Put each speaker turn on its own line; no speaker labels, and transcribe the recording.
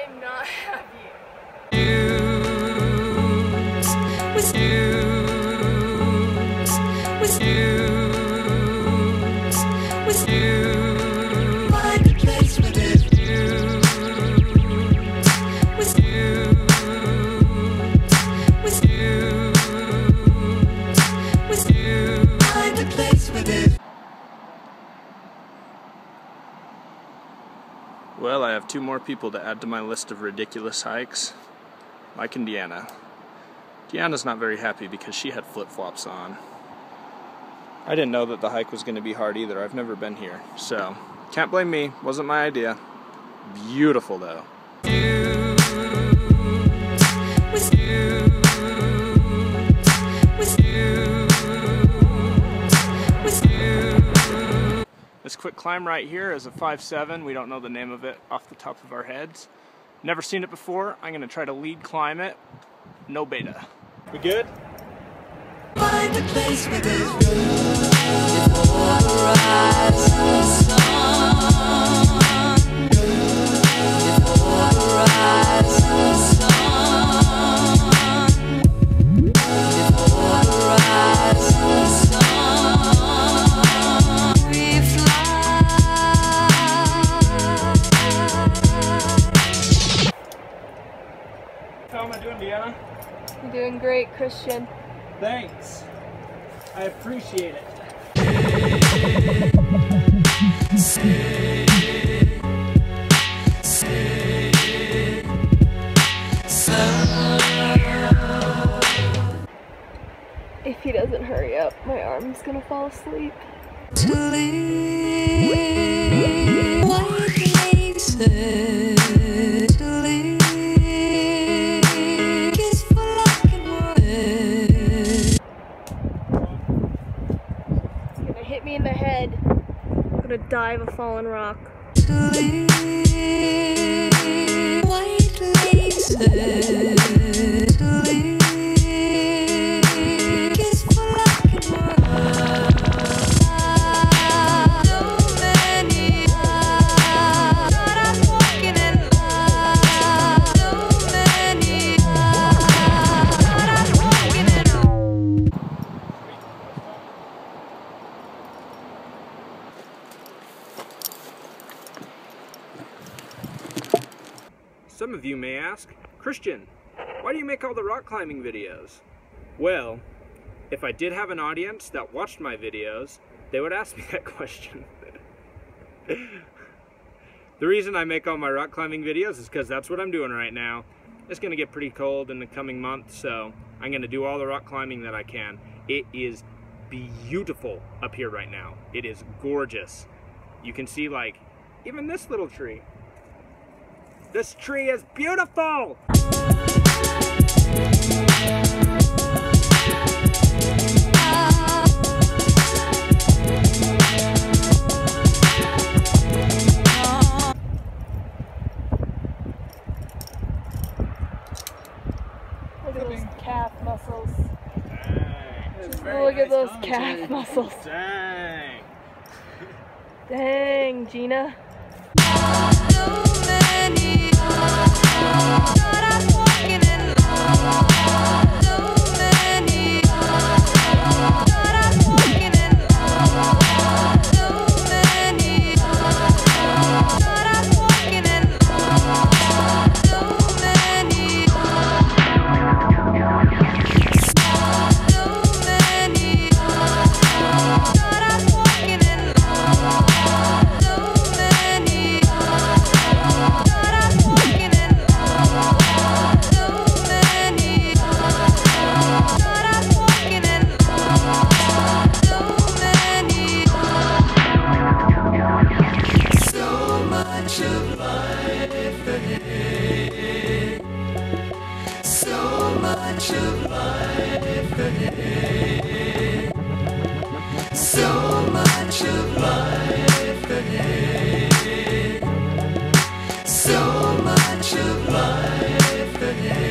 I'm not happy.
Well, I have 2 more people to add to my list of ridiculous hikes. Mike and Deanna. Deanna's not very happy because she had flip-flops on. I didn't know that the hike was going to be hard either. I've never been here, so can't blame me. Wasn't my idea. Beautiful though. This quick climb right here is a 5-7. We don't know the name of it off the top of our heads. Never seen it before. I'm going to try to lead climb it. No beta. We good? Find a place where there's good before the rising sun. Good before the rising sun. Before the rising sun. We fly. How am I doing, Deanna?
You're doing great, Christian.
Thanks. I appreciate it.
If he doesn't hurry up, my arm's gonna fall asleep.
To leave white places, to leave kiss for luck and words.
He's gonna hit me in the head. I'm gonna die of a fallen rock.
To leave white laces, to leave kiss for luck and words. So many times that I'm walking in love. So many times that I'm walking in love.
Some of you may ask, Christian, why do you make all the rock climbing videos? Well, if I did have an audience that watched my videos, they would ask me that question. The reason I make all my rock climbing videos is because that's what I'm doing right now. It's going to get pretty cold in the coming month, so I'm going to do all the rock climbing that I can. It is beautiful up here right now. It is gorgeous. You can see, like, even this little tree. This tree is beautiful!
Look at those calf muscles.
Dang.
Look at those calf muscles.
Dang.
Dang, Gina.
So many times that I'm walking in love. So many times that I'm walking in love. So many times that I'm walking in love. So many times. So many times that I'm walking in love. So many times that I'm walking in love. So many times that I'm walking in love. So many times. So much of life ahead. So much of life ahead. So much of life ahead. So much of life ahead.